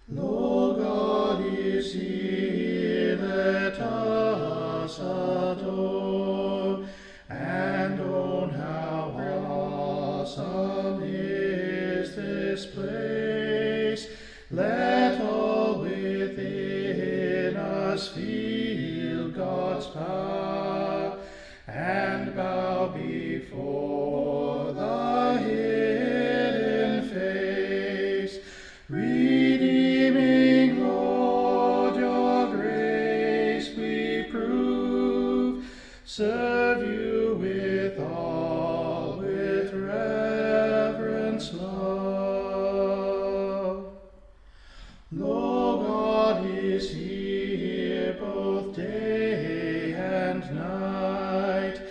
Lo, God is here, let us adore, and own how awesome is this place. Let all within us feel God's power, and bow before the hidden face. Redeeming Lord, your grace we prove, serve you with all, with reverence love. Lo, God is here, both day and night,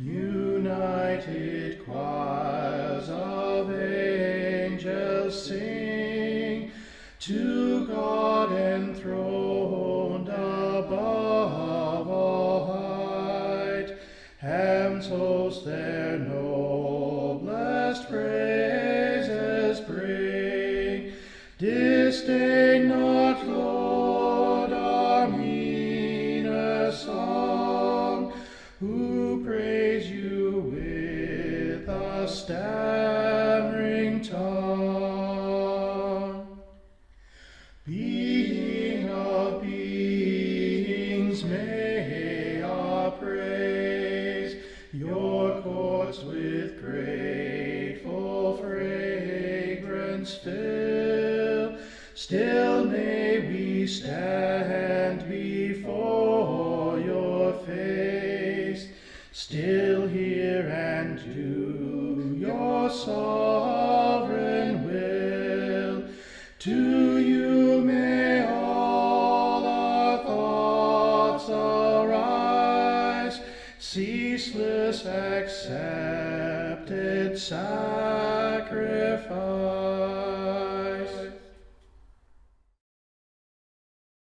united choirs of angels sing, to God enthroned above all height, hymns host their noblest praises bring. Disdain not, Lord, our meaner song, who praise you with a stammering tongue. Being of beings, may our praise your courts with grateful fragrance fill. Still may we stand before your face, still hear and do your sovereign will. To you may all our thoughts arise, ceaseless accepted sacrifice.